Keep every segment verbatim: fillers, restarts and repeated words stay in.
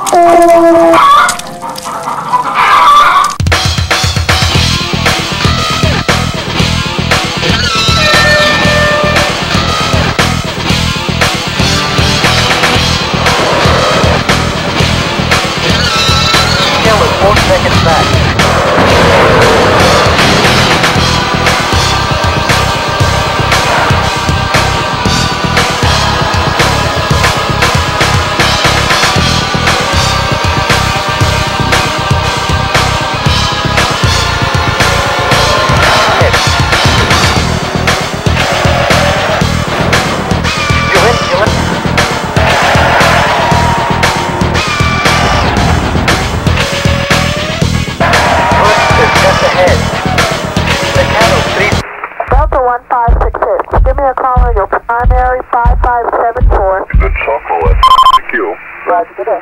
Four seconds back. one five six six. Give me a call on your primary five five seven four. Good softball. Thank you. Roger, good day.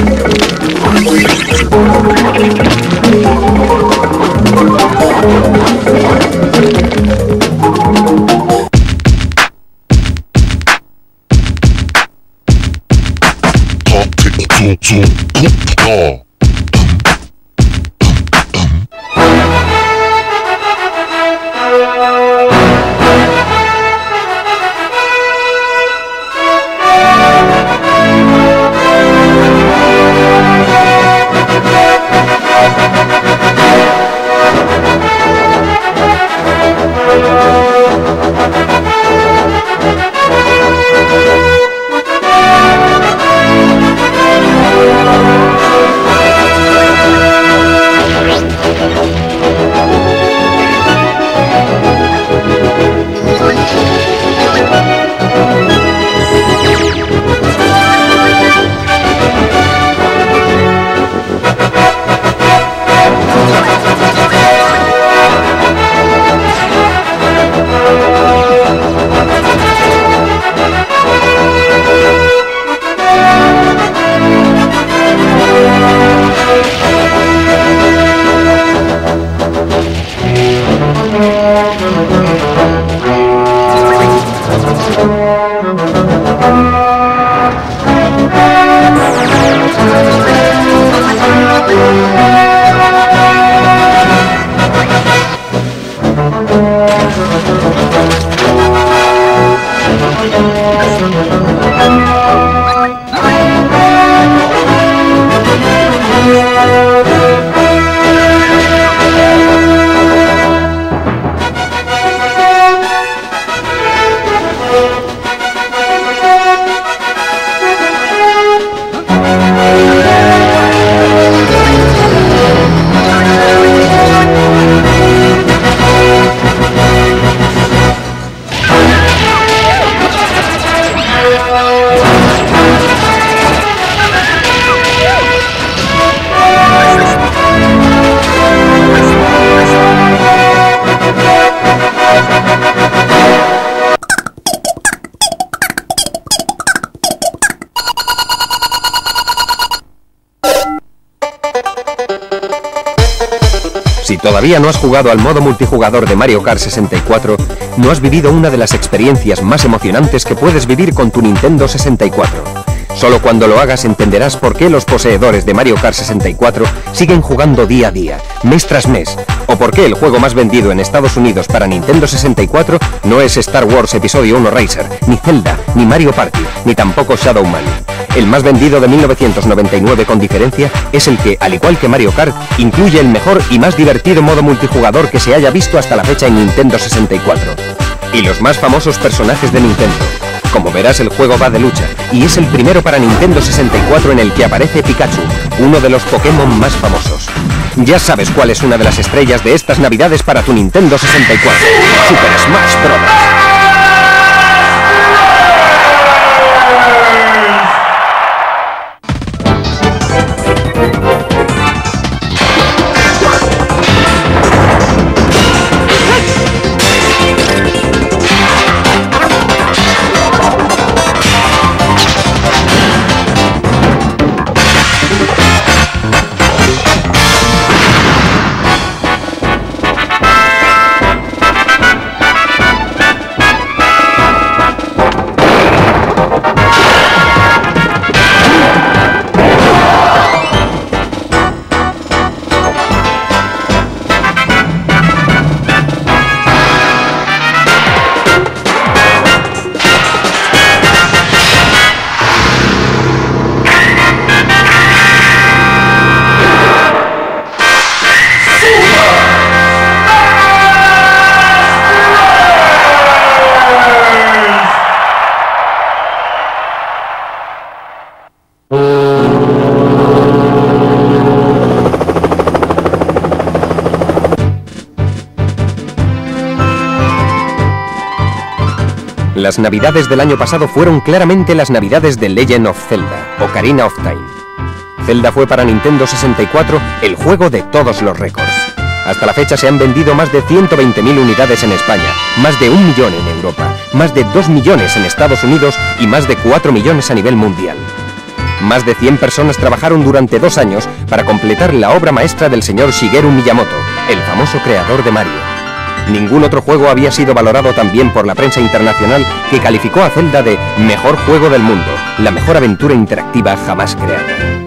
Thank you. Si todavía no has jugado al modo multijugador de Mario Kart sesenta y cuatro, no has vivido una de las experiencias más emocionantes que puedes vivir con tu Nintendo sesenta y cuatro. Solo cuando lo hagas entenderás por qué los poseedores de Mario Kart sesenta y cuatro siguen jugando día a día, mes tras mes, o por qué el juego más vendido en Estados Unidos para Nintendo sesenta y cuatro no es Star Wars Episodio uno Racer, ni Zelda, ni Mario Party, ni tampoco Shadow Man. El más vendido de mil novecientos noventa y nueve con diferencia es el que, al igual que Mario Kart, incluye el mejor y más divertido modo multijugador que se haya visto hasta la fecha en Nintendo sesenta y cuatro. Y los más famosos personajes de Nintendo. Como verás, el juego va de lucha, y es el primero para Nintendo sesenta y cuatro en el que aparece Pikachu, uno de los Pokémon más famosos. Ya sabes cuál es una de las estrellas de estas navidades para tu Nintendo sesenta y cuatro, Super Smash Bros. Las navidades del año pasado fueron claramente las navidades de Legend of Zelda, Ocarina of Time. Zelda fue para Nintendo sesenta y cuatro el juego de todos los récords. Hasta la fecha se han vendido más de ciento veinte mil unidades en España, más de un millón en Europa, más de dos millones en Estados Unidos y más de cuatro millones a nivel mundial. Más de cien personas trabajaron durante dos años para completar la obra maestra del señor Shigeru Miyamoto, el famoso creador de Mario. Ningún otro juego había sido valorado tan bien por la prensa internacional, que calificó a Zelda de mejor juego del mundo, la mejor aventura interactiva jamás creada.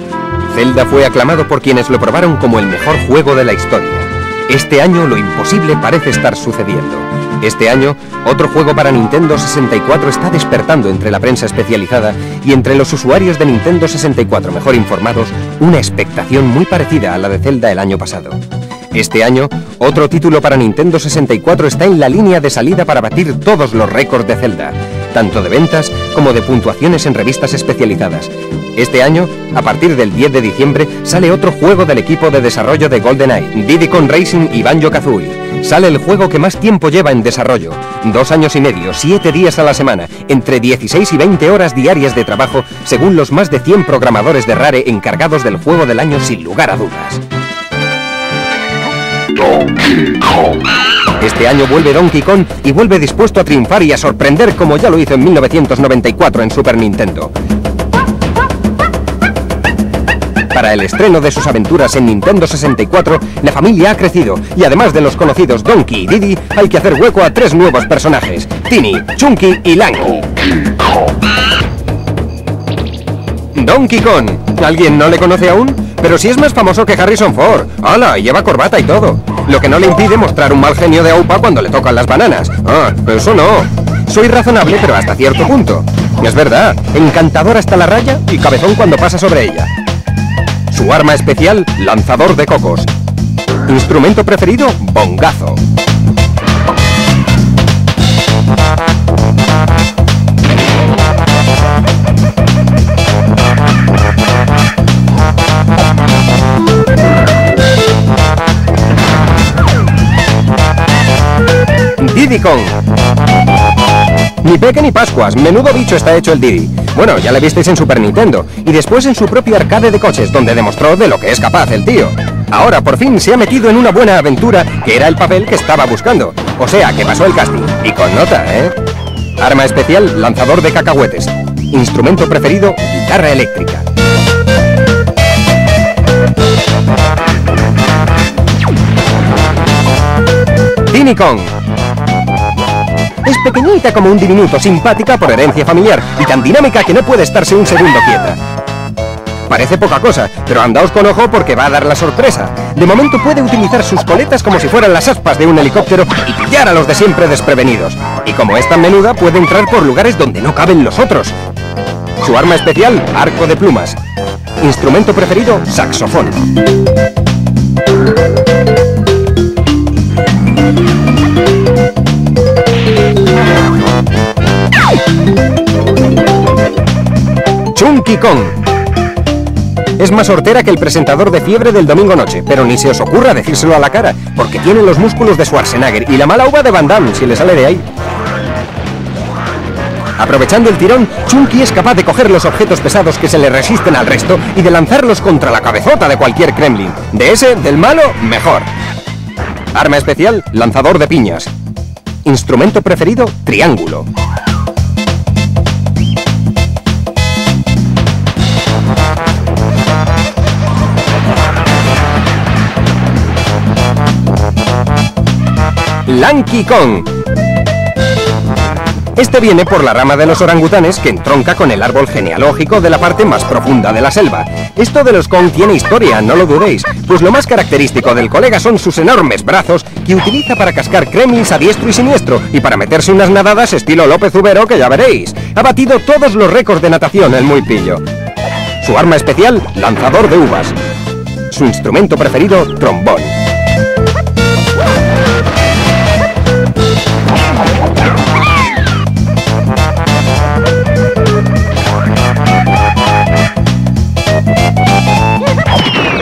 Zelda fue aclamado por quienes lo probaron como el mejor juego de la historia. Este año lo imposible parece estar sucediendo. Este año, otro juego para Nintendo sesenta y cuatro está despertando entre la prensa especializada y entre los usuarios de Nintendo sesenta y cuatro mejor informados una expectación muy parecida a la de Zelda el año pasado. Este año, otro título para Nintendo sesenta y cuatro está en la línea de salida para batir todos los récords de Zelda, tanto de ventas como de puntuaciones en revistas especializadas. Este año, a partir del diez de diciembre, sale otro juego del equipo de desarrollo de GoldenEye, Diddy Kong Racing y Banjo-Kazooie. Sale el juego que más tiempo lleva en desarrollo, dos años y medio, siete días a la semana, entre dieciséis y veinte horas diarias de trabajo, según los más de cien programadores de Rare encargados del juego del año sin lugar a dudas. Donkey Kong. Este año vuelve Donkey Kong y vuelve dispuesto a triunfar y a sorprender como ya lo hizo en mil novecientos noventa y cuatro en Super Nintendo. Para el estreno de sus aventuras en Nintendo sesenta y cuatro, la familia ha crecido y además de los conocidos Donkey y Diddy, hay que hacer hueco a tres nuevos personajes, Tinny, Chunky y Lanky. Donkey Kong. Donkey Kong, ¿alguien no le conoce aún? Pero si es más famoso que Harrison Ford. ¡Hala! Y lleva corbata y todo. Lo que no le impide mostrar un mal genio de aupa cuando le tocan las bananas. Ah, eso no. Soy razonable, pero hasta cierto punto. Es verdad, encantador hasta la raya y cabezón cuando pasa sobre ella. Su arma especial, lanzador de cocos. Instrumento preferido, bongazo. Diddy Kong. Ni peque ni pascuas, menudo bicho está hecho el Diddy. Bueno, ya le visteis en Super Nintendo, y después en su propio arcade de coches, donde demostró de lo que es capaz el tío. Ahora, por fin, se ha metido en una buena aventura, que era el papel que estaba buscando. O sea, que pasó el casting, y con nota, ¿eh? Arma especial, lanzador de cacahuetes. Instrumento preferido, guitarra eléctrica. Diddy Kong. Es pequeñita como un diminuto, simpática por herencia familiar y tan dinámica que no puede estarse un segundo quieta. Parece poca cosa, pero andaos con ojo porque va a dar la sorpresa. De momento puede utilizar sus coletas como si fueran las aspas de un helicóptero y pillar a los de siempre desprevenidos. Y como es tan menuda, puede entrar por lugares donde no caben los otros. Su arma especial, arco de plumas. Instrumento preferido, saxofón. Chunky Kong. Es más hortera que el presentador de Fiebre del domingo noche, pero ni se os ocurra decírselo a la cara, porque tiene los músculos de Schwarzenegger y la mala uva de Van Damme, si le sale de ahí. Aprovechando el tirón, Chunky es capaz de coger los objetos pesados que se le resisten al resto y de lanzarlos contra la cabezota de cualquier Kremlin. De ese, del malo, mejor. Arma especial, lanzador de piñas. Instrumento preferido, triángulo. Lanky Kong. Este viene por la rama de los orangutanes que entronca con el árbol genealógico de la parte más profunda de la selva. Esto de los Kong tiene historia, no lo dudéis, pues lo más característico del colega son sus enormes brazos que utiliza para cascar Kremlins a diestro y siniestro y para meterse unas nadadas estilo López Ubero que ya veréis. Ha batido todos los récords de natación el muy pillo. Su arma especial, lanzador de uvas. Su instrumento preferido, trombón.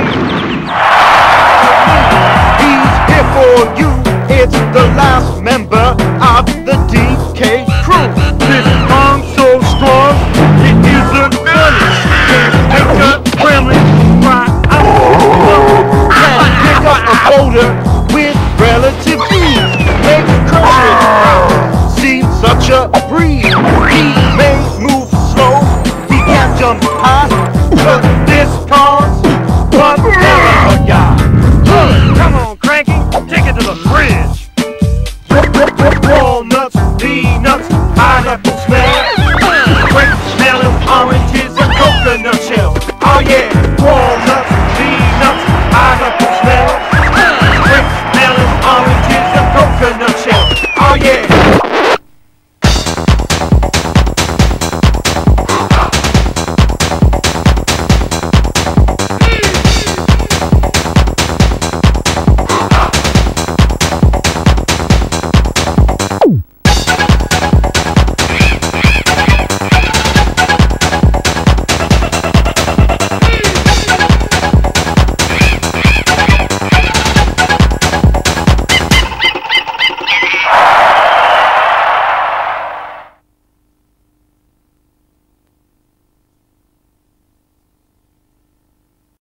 He's here for you. It's the last member